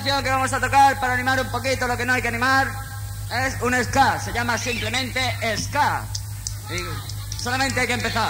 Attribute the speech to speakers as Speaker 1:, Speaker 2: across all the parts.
Speaker 1: canción que vamos a tocar para animar un poquito lo que no hay que animar es un ska, se llama simplemente ska. Y solamente hay que empezar.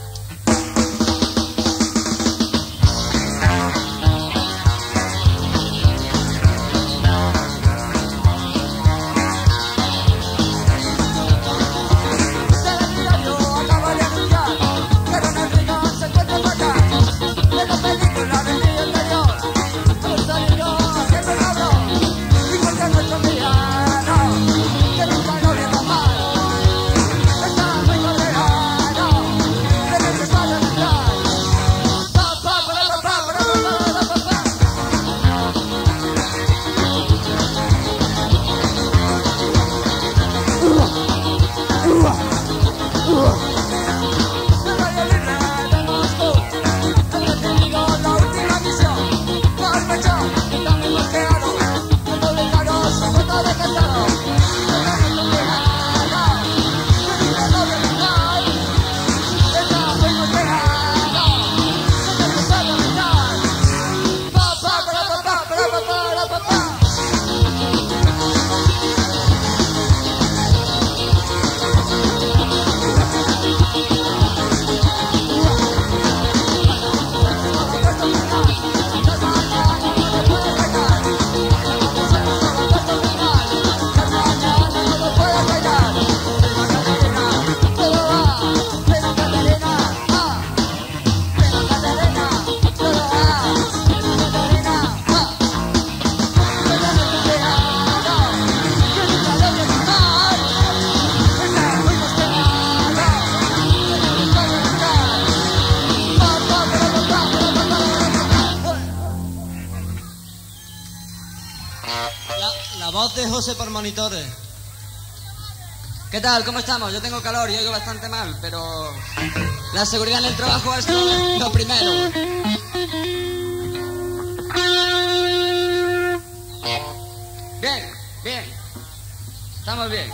Speaker 2: La voz de José por monitores.
Speaker 1: ¿Qué tal? ¿Cómo estamos? Yo tengo calor y oigo bastante mal, pero la seguridad en el trabajo es lo primero. Bien, bien. Estamos bien.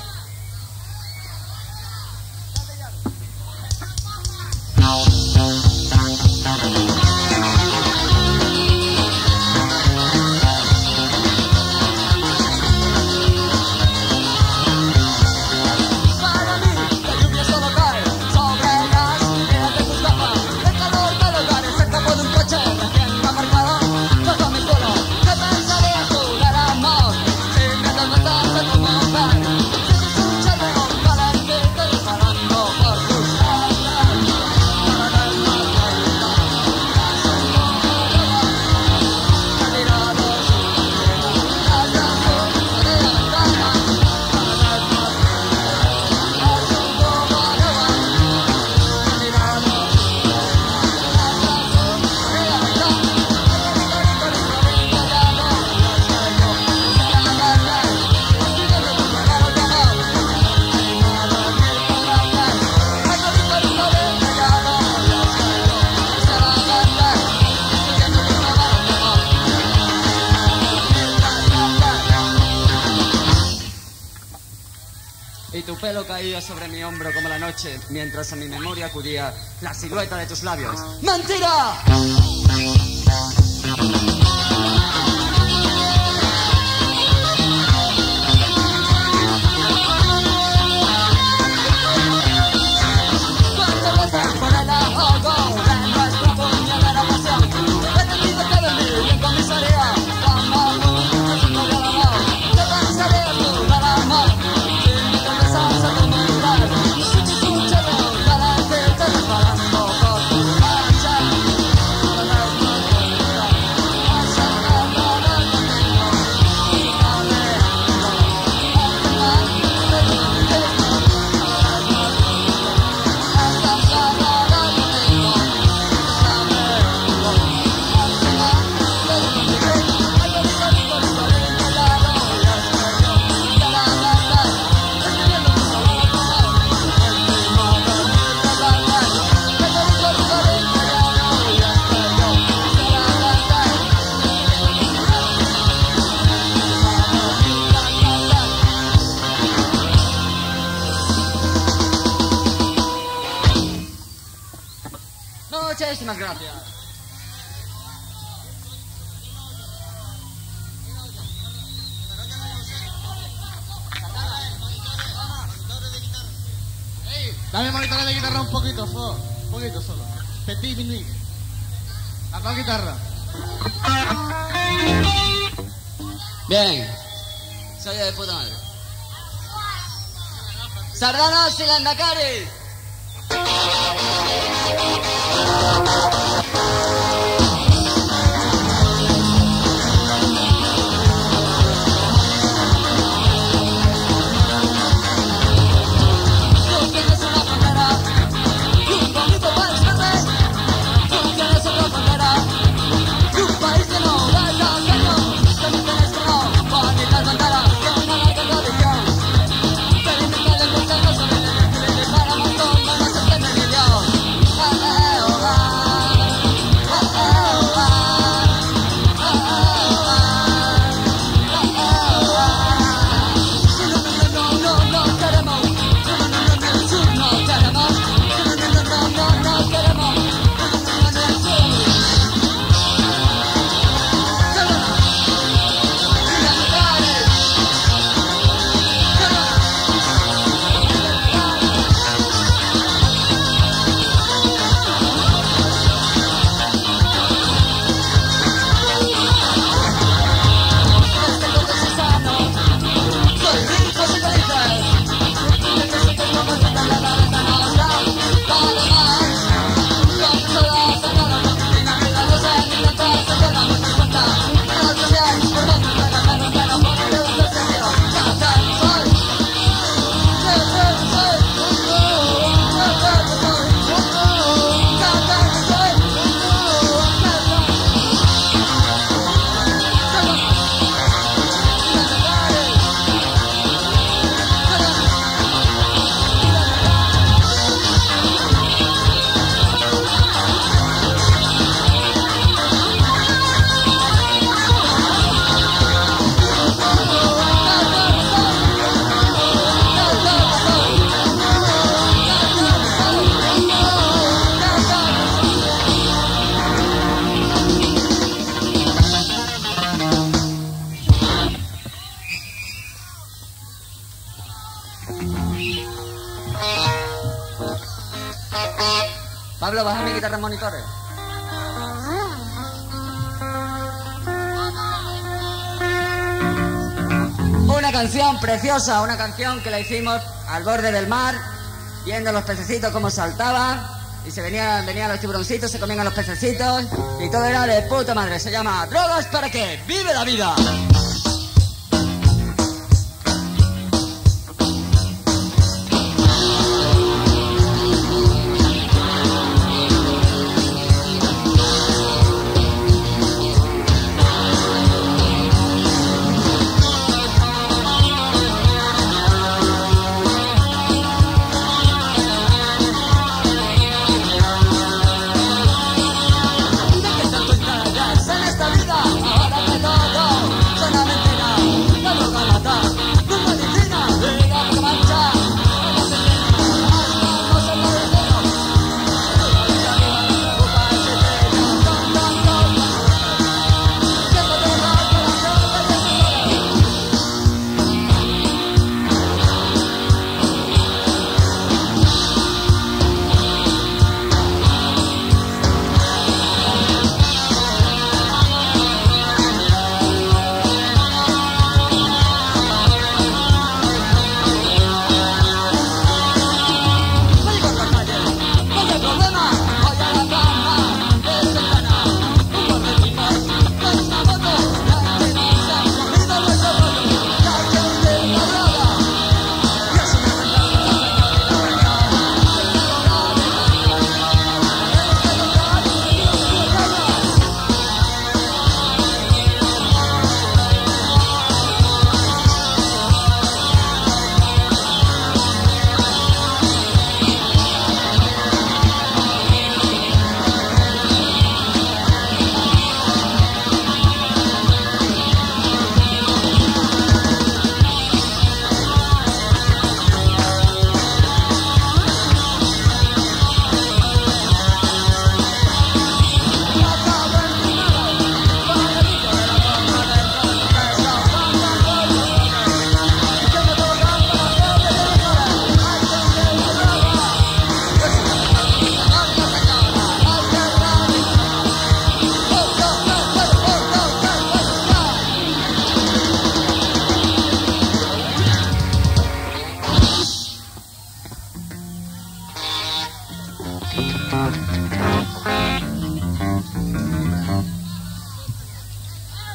Speaker 1: Y tu pelo caía sobre mi hombro como la noche, mientras a mi memoria acudía la silueta de tus labios. ¡Mentira! Muchísimas gracias.
Speaker 3: Dame monitores de guitarra un poquito solo. Petit mini. La cual guitarra.
Speaker 1: Bien. Soy de puta madre. Sardanas y Landacari. Pablo, bájame guitarra en monitores. Una canción preciosa, una canción que la hicimos al borde del mar, viendo los pececitos como saltaban, y se venían los tiburoncitos, se comían a los pececitos, y todo era de puta madre. Se llama Drogas para qué, vive la vida.
Speaker 4: En esta vida, ahora que todo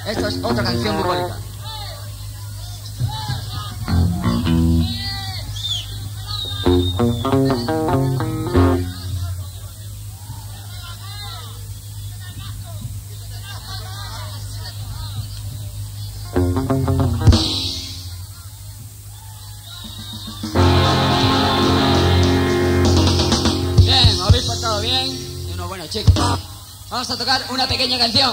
Speaker 1: Esto es otra canción muy bonita. Bien, os habéis portado bien y unos buenos chicos. Vamos a tocar una pequeña canción.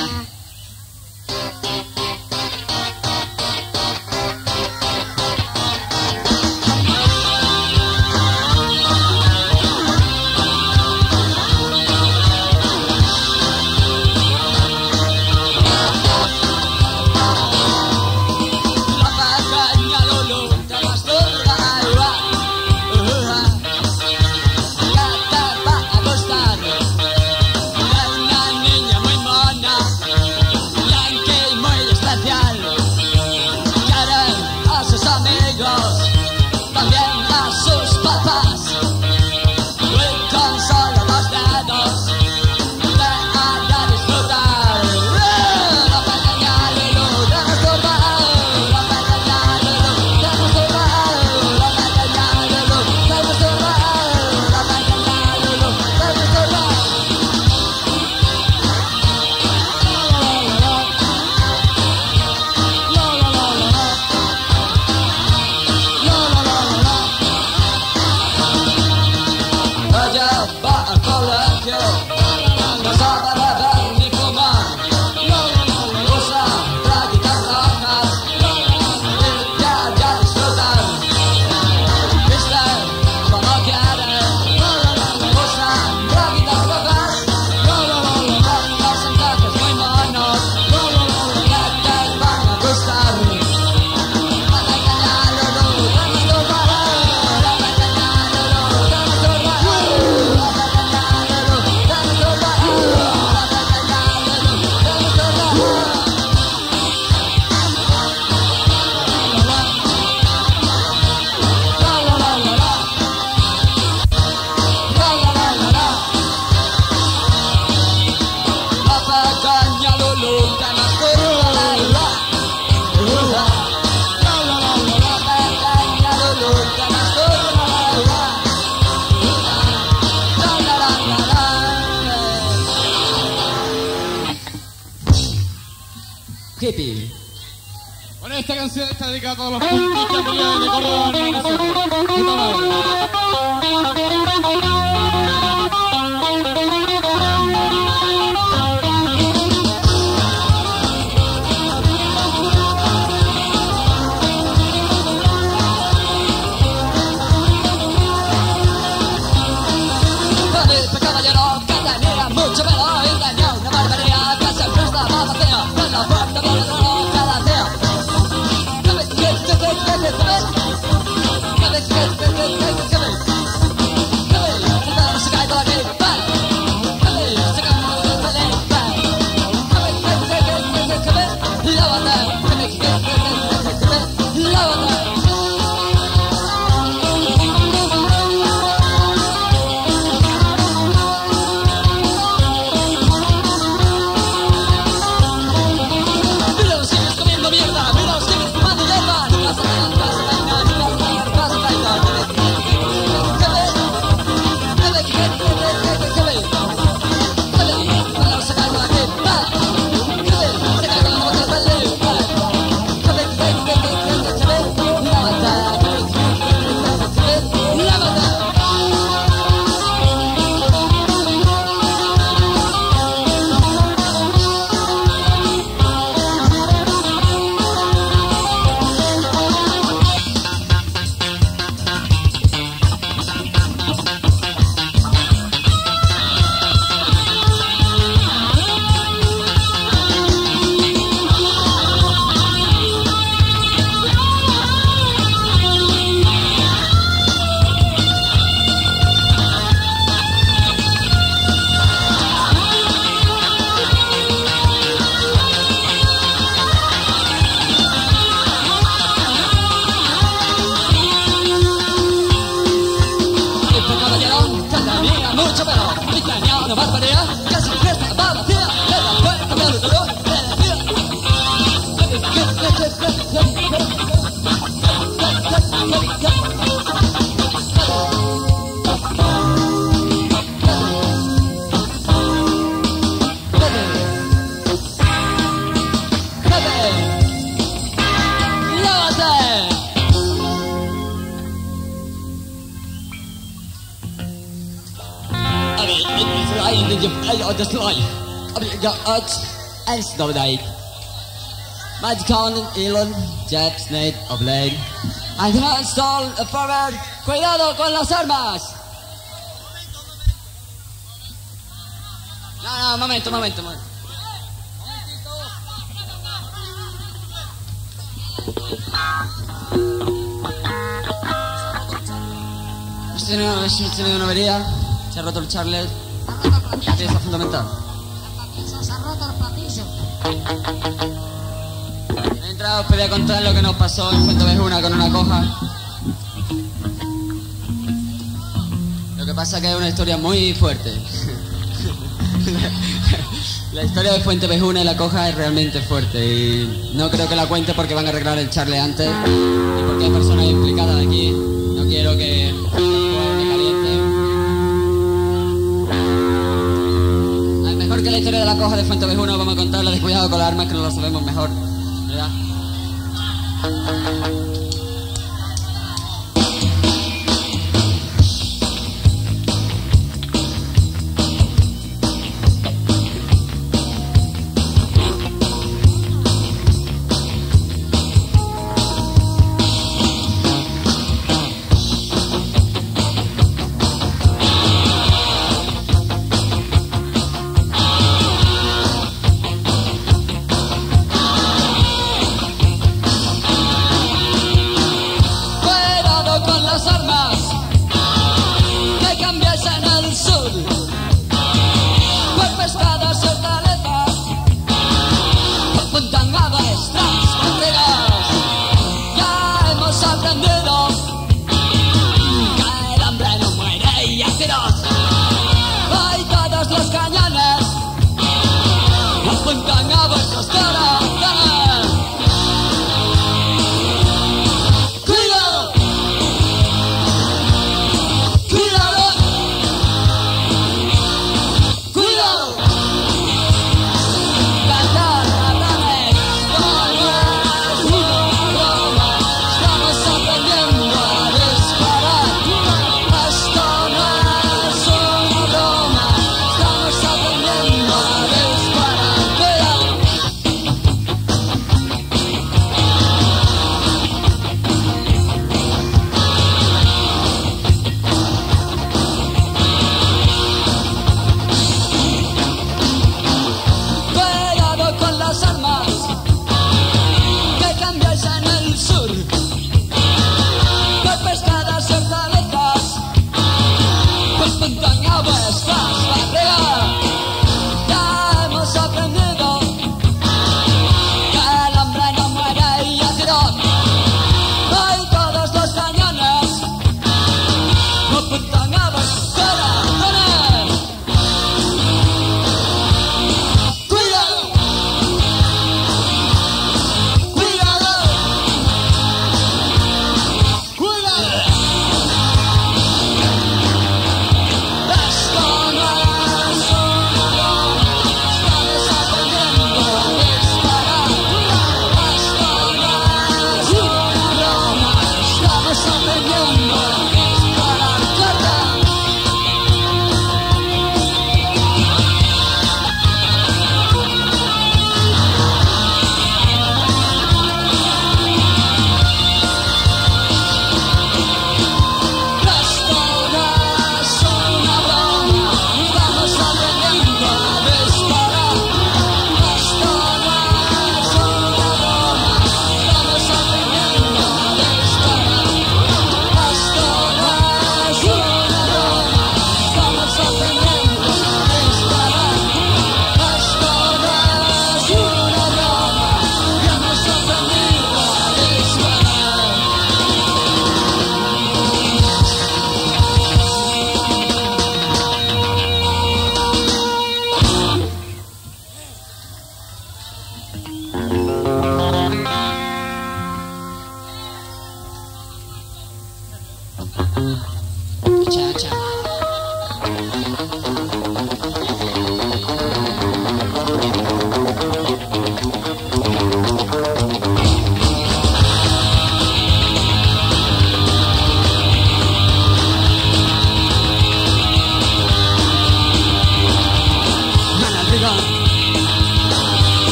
Speaker 1: Hippie.
Speaker 3: Bueno, esta canción está dedicada a todos los puntos de Córdoba, hermano. Puta madre.
Speaker 1: in je vrij uit de sly. Kom je jou uit en snel dijk. Met kan Elon, Jeb Snake of Lane. And hands all forward. Cuidado con las armas. No, momento. Hemos tenido una avería, se ha roto el Charles, la pieza fundamental.
Speaker 4: Se ha roto el patillo.
Speaker 1: Mientras os podía contar lo que nos pasó en Fuente Vejuna con una coja. Lo que pasa es que es una historia muy fuerte. La historia de Fuente Vejuna y la coja es realmente fuerte y no creo que la cuente porque van a arreglar el Charles antes y porque hay personas implicadas aquí. No quiero que me calienten. Mejor que la historia de la coja de Fuente Vejuna vamos a contarla de cuidado con las armas que no lo sabemos mejor, ¿verdad?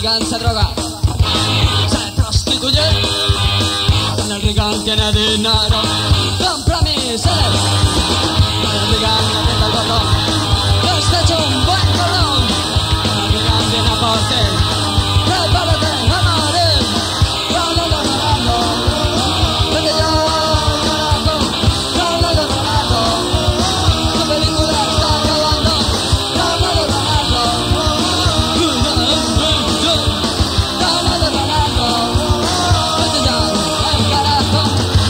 Speaker 1: Reagan se droga, se prostituye. Donald Reagan tiene dinero, compra misiles. Donald Reagan aprieta el botón, que está hecho un buen colón. Donald Reagan viene a por ti, prepárate a morir. Ronaldo, Ronaldo, vete ya al carajo. Ronaldo, Ronaldo, tu película está acabando. Ronaldo, Ronaldo, Ronaldo, Ronaldo, vete ya al carajo.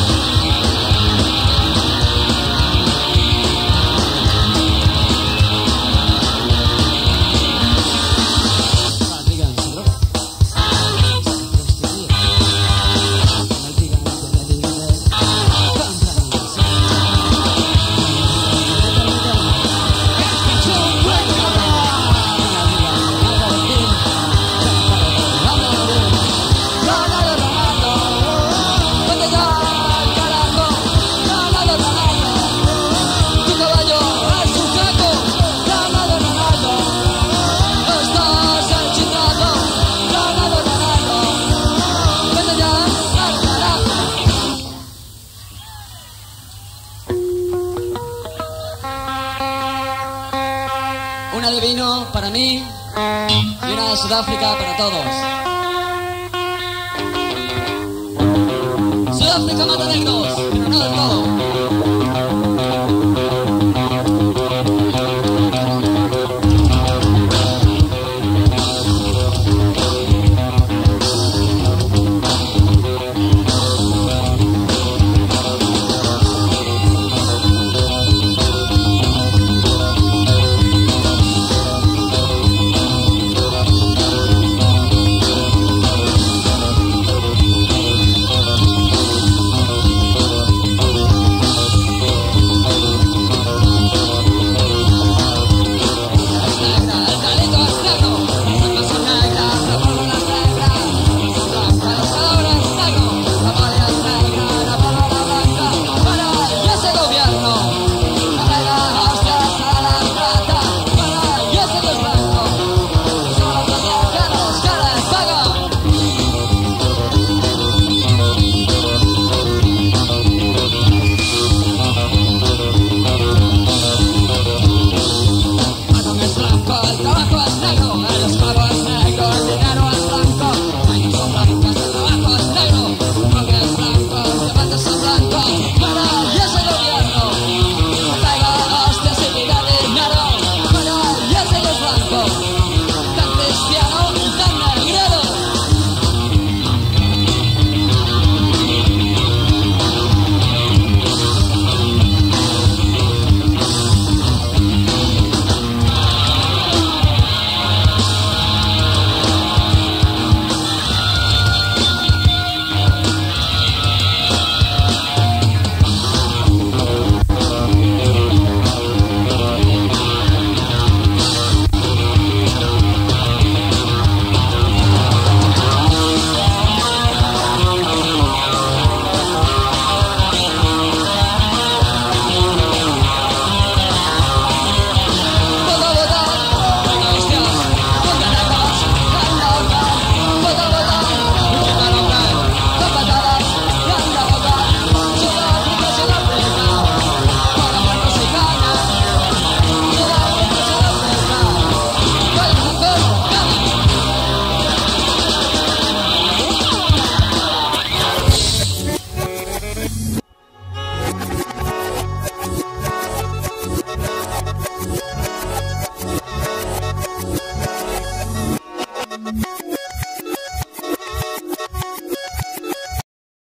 Speaker 1: Una de vino para mí y una de Sudáfrica para todos. Sudáfrica mata negros, pero no del todo.